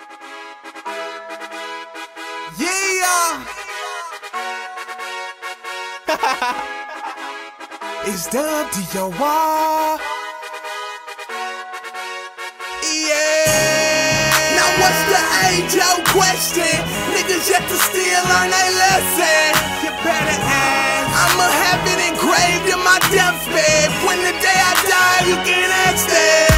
Yeah. It's Dub D.O.R. Yeah. Now what's the age-old question? Niggas yet to still learn they lesson. You better ask. I'ma have it engraved in my deathbed. When the day I die, you can ask that.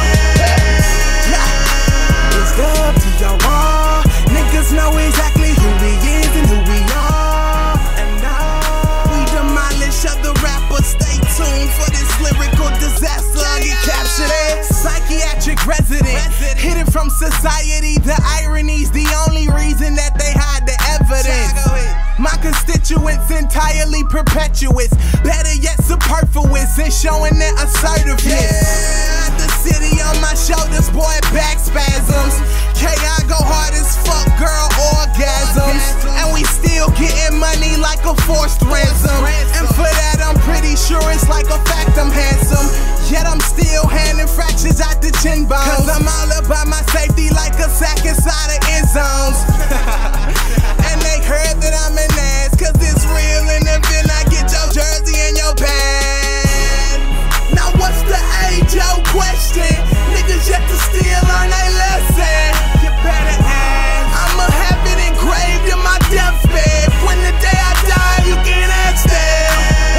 It's Dub D.O.R. Niggas know exactly who we is and who we are. And we demolish other rappers. Stay tuned for this lyrical disaster. I'll get captured as psychiatric resident, hidden from society. The irony's the only reason that they hide the evidence. My constituents entirely perpetuous, better yet superfluous, and showing their assertiveness. Yeah, the city on my shoulders, boy, back spasms. K.I. go hard as fuck, girl, orgasms. And we still getting money like a forced ransom. And for that I'm pretty sure it's like a fact I'm handsome. Yet I'm still handing fractures out the chin bones. Cause I'm all about my safety like a sack inside of end zones. And they heard that I'm an ass, cause it's real, and then I get your jersey and your pad. Now what's the age-old question? Niggas yet to still learn they lesson. You better ask. I'ma have it engraved in my deathbed. When the day I die, you can ask that.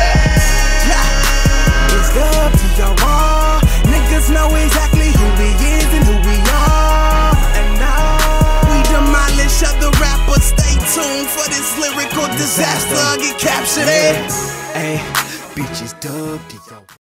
It's Dub D.O.R. Niggas know exactly who we is and who we are. And we demolish other rappers. Stay tuned for this lyrical disaster. I'll get captured. Hey, bitches Dub D.O.R.